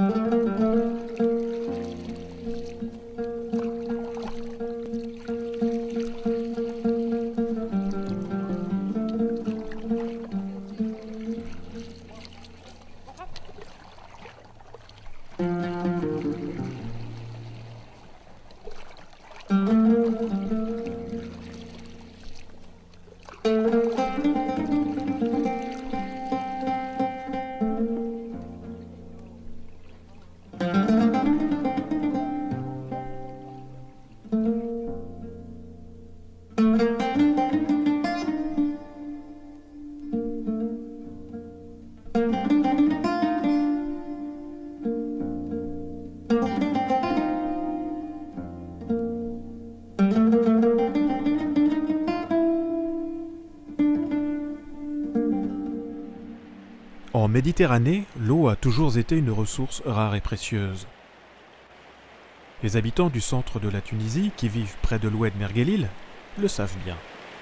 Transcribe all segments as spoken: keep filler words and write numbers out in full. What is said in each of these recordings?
En Méditerranée, l'eau a toujours été une ressource rare et précieuse. Les habitants du centre de la Tunisie, qui vivent près de l'oued Merguelil, le savent bien.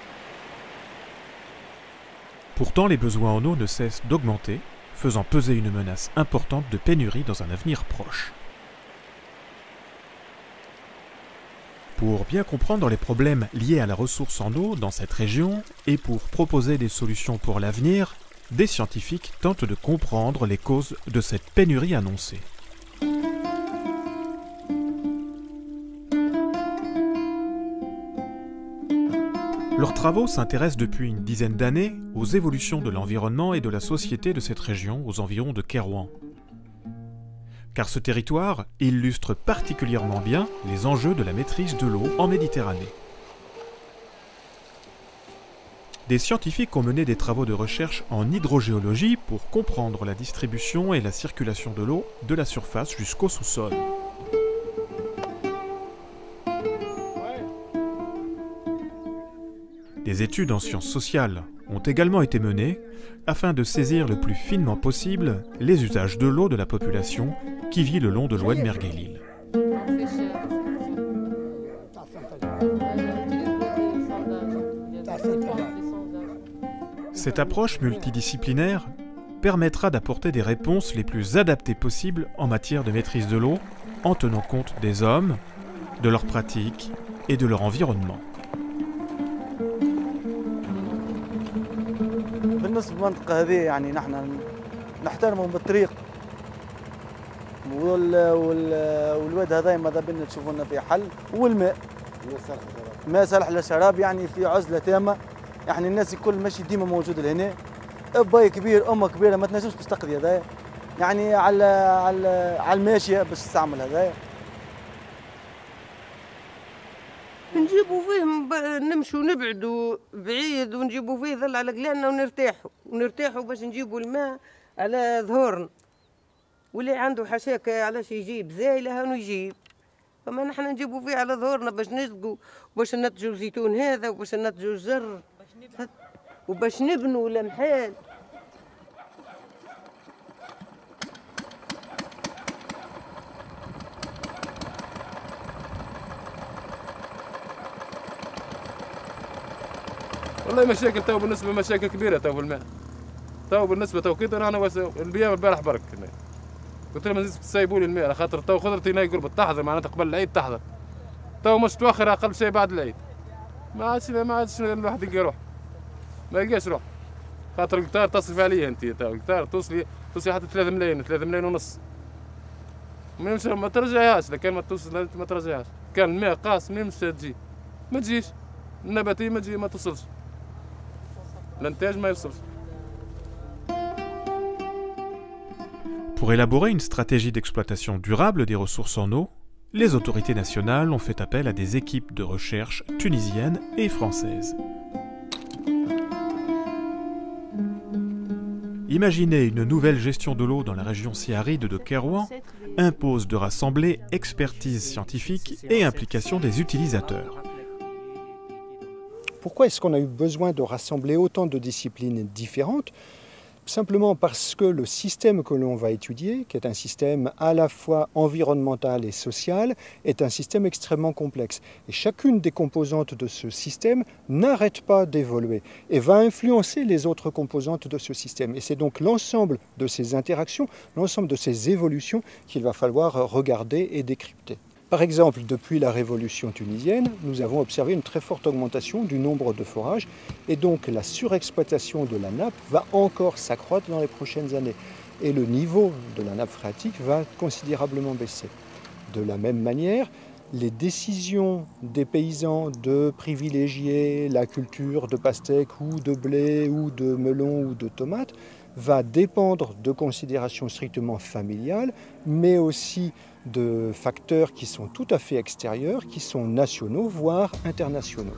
Pourtant, les besoins en eau ne cessent d'augmenter, faisant peser une menace importante de pénurie dans un avenir proche. Pour bien comprendre les problèmes liés à la ressource en eau dans cette région et pour proposer des solutions pour l'avenir, des scientifiques tentent de comprendre les causes de cette pénurie annoncée. Leurs travaux s'intéressent depuis une dizaine d'années aux évolutions de l'environnement et de la société de cette région aux environs de Kairouan. Car ce territoire illustre particulièrement bien les enjeux de la maîtrise de l'eau en Méditerranée. Des scientifiques ont mené des travaux de recherche en hydrogéologie pour comprendre la distribution et la circulation de l'eau de la surface jusqu'au sous-sol. Des études en sciences sociales ont également été menées afin de saisir le plus finement possible les usages de l'eau de la population qui vit le long de l'oued Merguelil. Cette approche multidisciplinaire permettra d'apporter des réponses les plus adaptées possibles en matière de maîtrise de l'eau, en tenant compte des hommes, de leurs pratiques et de leur environnement. بالنسبة للمنطقة هذه يعني نحن نحترمهم بالطريق وال وال والواد هذا ماذا بينا تشوفوا لنا فيه حل والماء ما صالح للشراب يعني في عزلة تامة يعني الناس الكل ماشي ديما موجود لهنا ابا كبير امه كبيره ما تنجمش باش تقضي هذايا يعني على على على الماشيه باش تستعمل هذايا نجيبوا فيه نمشوا نبعدوا بعيد ونجيبوا فيه ظل على قلالنا ونرتاحوا ونرتاحوا باش نجيبوا الماء على ظهورنا واللي عنده حشاك علاش يجيب زايله هانو يجيب فما نحن نجيبوا فيه على ظهورنا باش نسقوا وباش ننتجوا الزيتون هذا وباش ننتجوا الزر وباش نبنوا لمحال. والله مشاكل تو بالنسبه مشاكل كبيره تو بالماء تو بالنسبه تو كده انا البيام البارح برك قلت لهم تسيبوا لي الماء على خاطر تو خضرتي هنا يقول تحضر معناتها قبل العيد تحضر تو مش توخر اقل شيء بعد العيد ما عادش ما عادش الواحد يلقى روح ما يلقاش روح خاطر القطار تصرف عليه انت تو القطار توصلي توصلي حتى ثلاثة ملايين ثلاثة ملايين ونص ما ما ترجعهاش لكن ما توصل ما ترجعهاش كان الماء قاس ما مش تجي ما تجيش النباتيه ما تجي ما توصلش الانتاج ما يوصلش. Pour élaborer une stratégie d'exploitation durable des ressources en eau, les autorités nationales ont fait appel à des équipes de recherche tunisiennes et françaises. Imaginer une nouvelle gestion de l'eau dans la région si aride de Kairouan impose de rassembler expertise scientifique et implication des utilisateurs. Pourquoi est-ce qu'on a eu besoin de rassembler autant de disciplines différentes? simplement parce que le système que l'on va étudier, qui est un système à la fois environnemental et social, est un système extrêmement complexe. Et chacune des composantes de ce système n'arrête pas d'évoluer et va influencer les autres composantes de ce système. Et c'est donc l'ensemble de ces interactions, l'ensemble de ces évolutions qu'il va falloir regarder et décrypter. Par exemple, depuis la révolution tunisienne, nous avons observé une très forte augmentation du nombre de forages et donc la surexploitation de la nappe va encore s'accroître dans les prochaines années et le niveau de la nappe phréatique va considérablement baisser. De la même manière, les décisions des paysans de privilégier la culture de pastèques ou de blé ou de melon ou de tomates va dépendre de considérations strictement familiales, mais aussi de facteurs qui sont tout à fait extérieurs, qui sont nationaux, voire internationaux.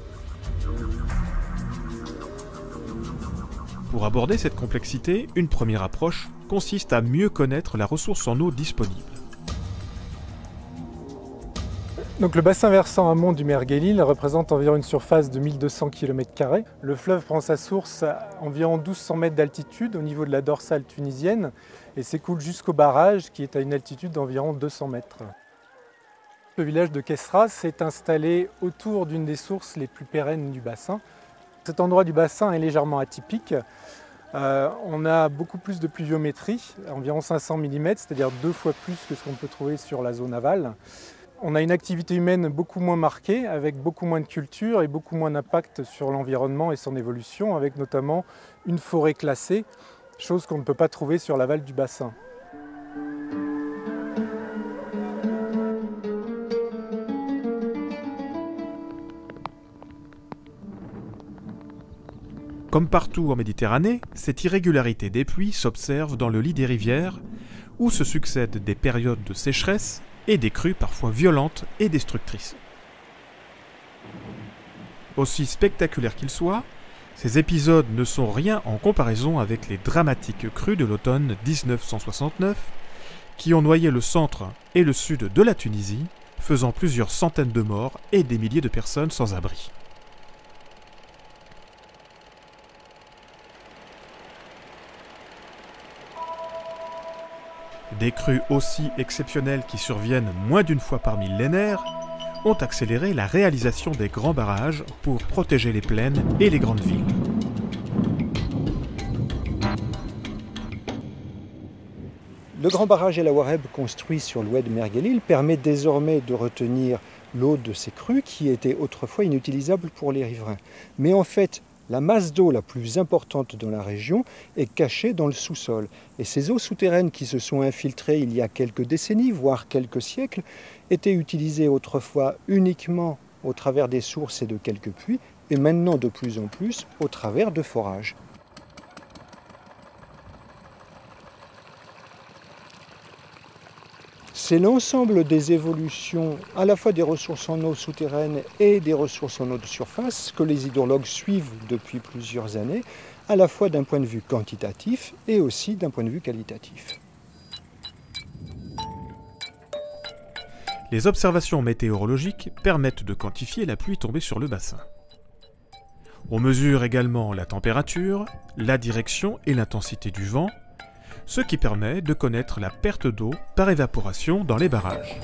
Pour aborder cette complexité, une première approche consiste à mieux connaître la ressource en eau disponible. Donc le bassin versant amont du Merguelil représente environ une surface de mille deux cents kilomètres carrés. Le fleuve prend sa source à environ mille deux cents mètres d'altitude au niveau de la dorsale tunisienne et s'écoule jusqu'au barrage qui est à une altitude d'environ deux cents mètres. Le village de Kessra s'est installé autour d'une des sources les plus pérennes du bassin. Cet endroit du bassin est légèrement atypique. Euh, on a beaucoup plus de pluviométrie, environ cinq cents millimètres, c'est-à-dire deux fois plus que ce qu'on peut trouver sur la zone aval. On a une activité humaine beaucoup moins marquée, avec beaucoup moins de culture et beaucoup moins d'impact sur l'environnement et son évolution, avec notamment une forêt classée, chose qu'on ne peut pas trouver sur l'aval du bassin. Comme partout en Méditerranée, cette irrégularité des pluies s'observe dans le lit des rivières, où se succèdent des périodes de sécheresse et des crues parfois violentes et destructrices. Aussi spectaculaires qu'ils soient, ces épisodes ne sont rien en comparaison avec les dramatiques crues de l'automne mille neuf cent soixante-neuf, qui ont noyé le centre et le sud de la Tunisie, faisant plusieurs centaines de morts et des milliers de personnes sans abri. Des crues aussi exceptionnelles qui surviennent moins d'une fois par millénaire ont accéléré la réalisation des grands barrages pour protéger les plaines et les grandes villes. Le grand barrage El Aouareb construit sur l'oued Merguelil permet désormais de retenir l'eau de ces crues qui étaient autrefois inutilisables pour les riverains. Mais en fait, la masse d'eau la plus importante dans la région est cachée dans le sous-sol. Et ces eaux souterraines qui se sont infiltrées il y a quelques décennies, voire quelques siècles, étaient utilisées autrefois uniquement au travers des sources et de quelques puits, et maintenant de plus en plus au travers de forages. C'est l'ensemble des évolutions, à la fois des ressources en eau souterraines et des ressources en eau de surface, que les hydrologues suivent depuis plusieurs années, à la fois d'un point de vue quantitatif et aussi d'un point de vue qualitatif. Les observations météorologiques permettent de quantifier la pluie tombée sur le bassin. On mesure également la température, la direction et l'intensité du vent, ce qui permet de connaître la perte d'eau par évaporation dans les barrages.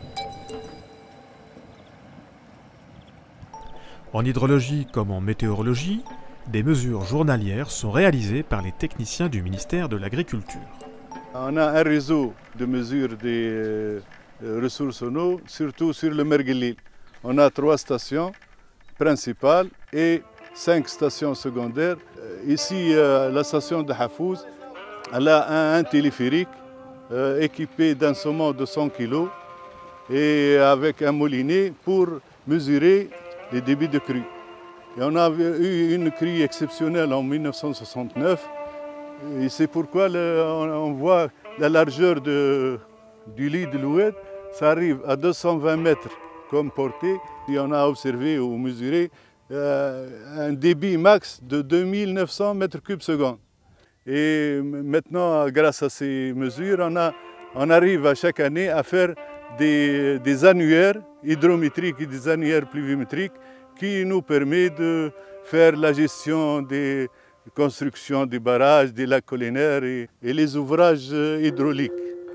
En hydrologie comme en météorologie, des mesures journalières sont réalisées par les techniciens du ministère de l'Agriculture. On a un réseau de mesures des ressources en eau, surtout sur le Merguelil. On a trois stations principales et cinq stations secondaires. Ici, la station de Hafouz, elle a un téléphérique euh, équipé d'un saumon de cent kilos et avec un moulinet pour mesurer les débits de crue. Et on a eu une crue exceptionnelle en mille neuf cent soixante-neuf et c'est pourquoi le, on, on voit la largeur de, du lit de l'oued, ça arrive à deux cent vingt mètres comme portée et on a observé ou mesuré euh, un débit max de deux mille neuf cents mètres cubes secondes. Et maintenant, grâce à ces mesures, on, a, on arrive à chaque année à faire des, des annuaires hydrométriques et des annuaires pluviométriques qui nous permettent de faire la gestion des, construction des barrages, des lacs collinaires et, et les ouvrages hydrauliques.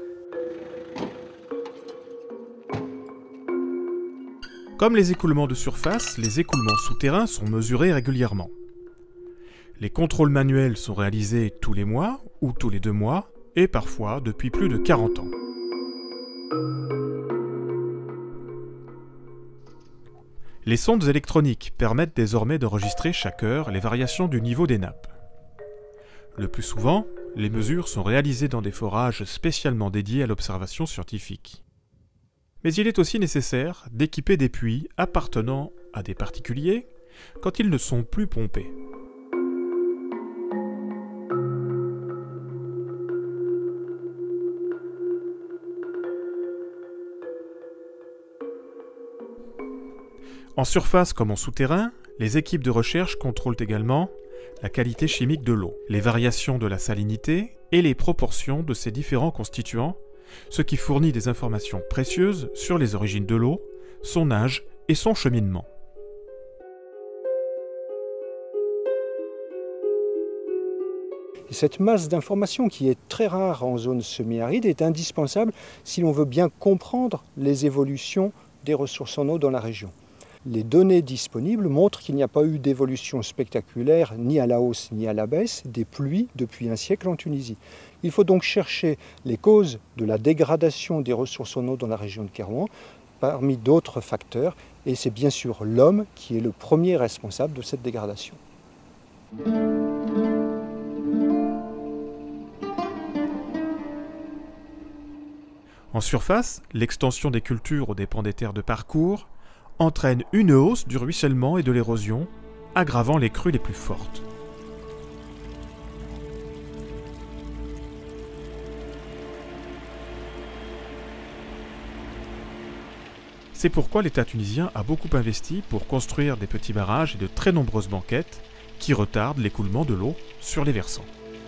Comme les écoulements de surface, les écoulements souterrains sont mesurés régulièrement. Les contrôles manuels sont réalisés tous les mois ou tous les deux mois, et parfois depuis plus de quarante ans. Les sondes électroniques permettent désormais d'enregistrer chaque heure les variations du niveau des nappes. Le plus souvent, les mesures sont réalisées dans des forages spécialement dédiés à l'observation scientifique. Mais il est aussi nécessaire d'équiper des puits appartenant à des particuliers quand ils ne sont plus pompés. En surface comme en souterrain, les équipes de recherche contrôlent également la qualité chimique de l'eau, les variations de la salinité et les proportions de ses différents constituants, ce qui fournit des informations précieuses sur les origines de l'eau, son âge et son cheminement. Cette masse d'informations qui est très rare en zone semi-aride est indispensable si l'on veut bien comprendre les évolutions des ressources en eau dans la région. Les données disponibles montrent qu'il n'y a pas eu d'évolution spectaculaire ni à la hausse ni à la baisse des pluies depuis un siècle en Tunisie. Il faut donc chercher les causes de la dégradation des ressources en eau dans la région de Kérouan parmi d'autres facteurs, et c'est bien sûr l'homme qui est le premier responsable de cette dégradation. En surface, l'extension des cultures aux dépens des terres de parcours entraîne une hausse du ruissellement et de l'érosion, aggravant les crues les plus fortes. C'est pourquoi l'État tunisien a beaucoup investi pour construire des petits barrages et de très nombreuses banquettes qui retardent l'écoulement de l'eau sur les versants.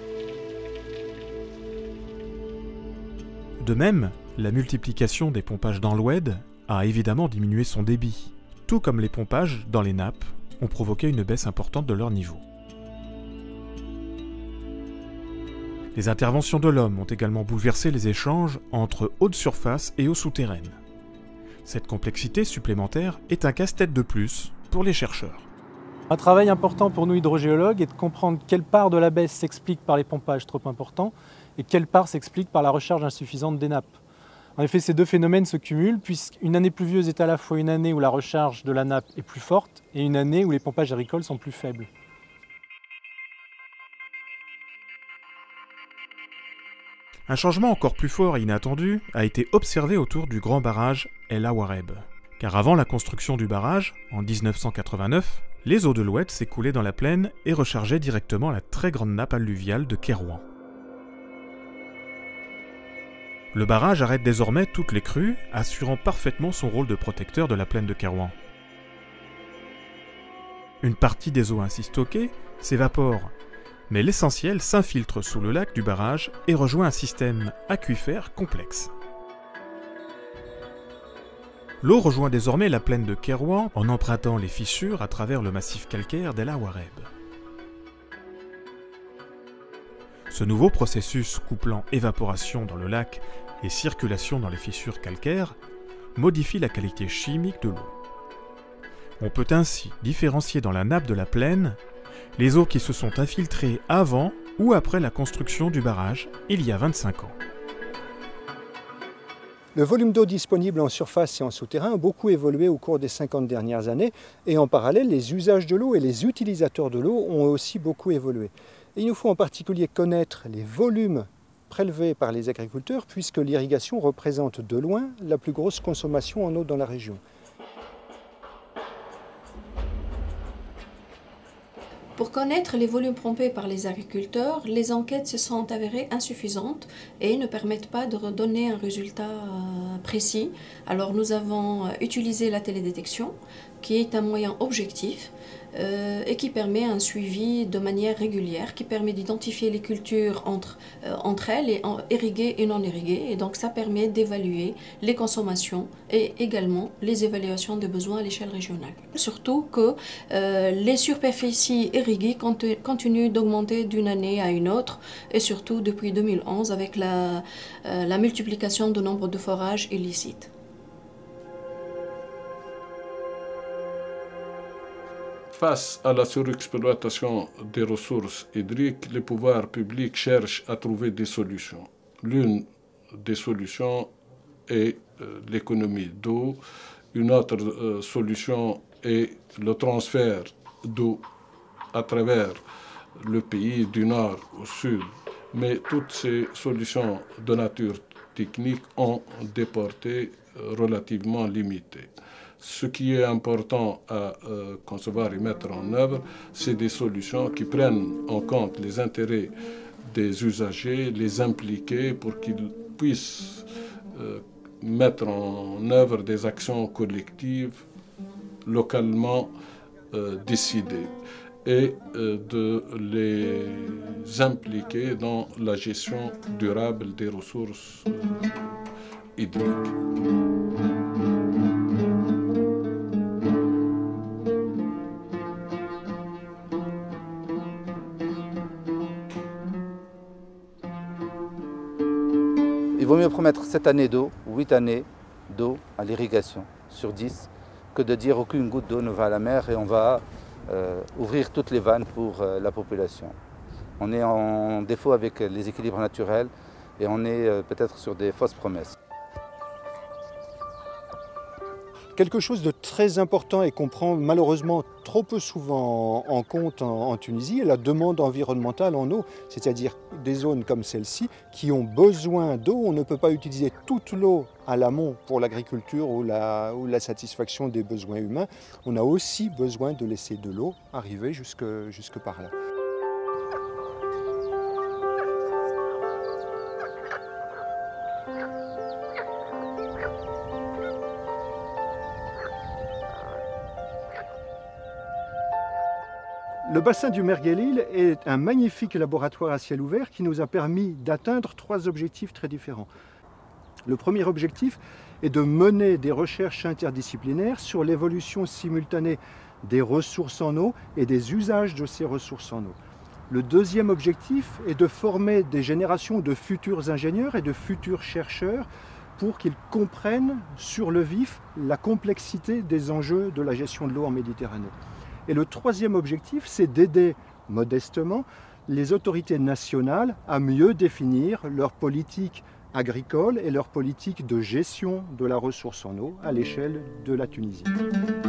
De même, la multiplication des pompages dans l'Oued a évidemment diminué son débit, tout comme les pompages dans les nappes ont provoqué une baisse importante de leur niveau. Les interventions de l'homme ont également bouleversé les échanges entre eau de surface et eau souterraine. Cette complexité supplémentaire est un casse-tête de plus pour les chercheurs. Un travail important pour nous hydrogéologues est de comprendre quelle part de la baisse s'explique par les pompages trop importants et quelle part s'explique par la recharge insuffisante des nappes. En effet, ces deux phénomènes se cumulent puisqu'une année pluvieuse est à la fois une année où la recharge de la nappe est plus forte et une année où les pompages agricoles sont plus faibles. Un changement encore plus fort et inattendu a été observé autour du grand barrage El Aouareb. Car avant la construction du barrage, en mille neuf cent quatre-vingt-neuf, les eaux de l'Oued s'écoulaient dans la plaine et rechargeaient directement la très grande nappe alluviale de Kérouan. Le barrage arrête désormais toutes les crues, assurant parfaitement son rôle de protecteur de la plaine de Kérouan. Une partie des eaux ainsi stockées s'évapore, mais l'essentiel s'infiltre sous le lac du barrage et rejoint un système aquifère complexe. L'eau rejoint désormais la plaine de Kérouan en empruntant les fissures à travers le massif calcaire d'El Aouareb. Ce nouveau processus couplant évaporation dans le lac et circulation dans les fissures calcaires modifie la qualité chimique de l'eau. On peut ainsi différencier dans la nappe de la plaine les eaux qui se sont infiltrées avant ou après la construction du barrage il y a vingt-cinq ans. Le volume d'eau disponible en surface et en souterrain a beaucoup évolué au cours des cinquante dernières années et en parallèle, les usages de l'eau et les utilisateurs de l'eau ont aussi beaucoup évolué. Et il nous faut en particulier connaître les volumes prélevés par les agriculteurs puisque l'irrigation représente de loin la plus grosse consommation en eau dans la région. Pour connaître les volumes pompés par les agriculteurs, les enquêtes se sont avérées insuffisantes et ne permettent pas de donner un résultat précis. Alors nous avons utilisé la télédétection, qui est un moyen objectif euh, et qui permet un suivi de manière régulière, qui permet d'identifier les cultures entre, euh, entre elles, et en, irriguées et non irriguées. Et donc ça permet d'évaluer les consommations et également les évaluations des besoins à l'échelle régionale. Surtout que euh, les superficies irriguées continu, continuent d'augmenter d'une année à une autre, et surtout depuis deux mille onze avec la, euh, la multiplication du nombre de forages illicites. Face à la surexploitation des ressources hydriques, les pouvoirs publics cherchent à trouver des solutions. L'une des solutions est euh, l'économie d'eau. Une autre euh, solution est le transfert d'eau à travers le pays du nord au sud. Mais toutes ces solutions de nature technique ont des portées euh, relativement limitées. Ce qui est important à euh, concevoir et mettre en œuvre, c'est des solutions qui prennent en compte les intérêts des usagers, les impliquer pour qu'ils puissent euh, mettre en œuvre des actions collectives localement euh, décidées et euh, de les impliquer dans la gestion durable des ressources euh, hydriques. Il vaut mieux promettre sept années d'eau, huit années d'eau à l'irrigation sur dix que de dire aucune goutte d'eau ne va à la mer et on va euh, ouvrir toutes les vannes pour euh, la population. On est en défaut avec les équilibres naturels et on est euh, peut-être sur des fausses promesses. Quelque chose de très important et qu'on prend malheureusement trop peu souvent en compte en, en Tunisie est la demande environnementale en eau, c'est-à-dire des zones comme celle-ci qui ont besoin d'eau. On ne peut pas utiliser toute l'eau à l'amont pour l'agriculture ou la, ou la satisfaction des besoins humains. On a aussi besoin de laisser de l'eau arriver jusque, jusque par là. Le bassin du Merguelil est un magnifique laboratoire à ciel ouvert qui nous a permis d'atteindre trois objectifs très différents. Le premier objectif est de mener des recherches interdisciplinaires sur l'évolution simultanée des ressources en eau et des usages de ces ressources en eau. Le deuxième objectif est de former des générations de futurs ingénieurs et de futurs chercheurs pour qu'ils comprennent sur le vif la complexité des enjeux de la gestion de l'eau en Méditerranée. Et le troisième objectif, c'est d'aider modestement les autorités nationales à mieux définir leur politique agricole et leur politique de gestion de la ressource en eau à l'échelle de la Tunisie.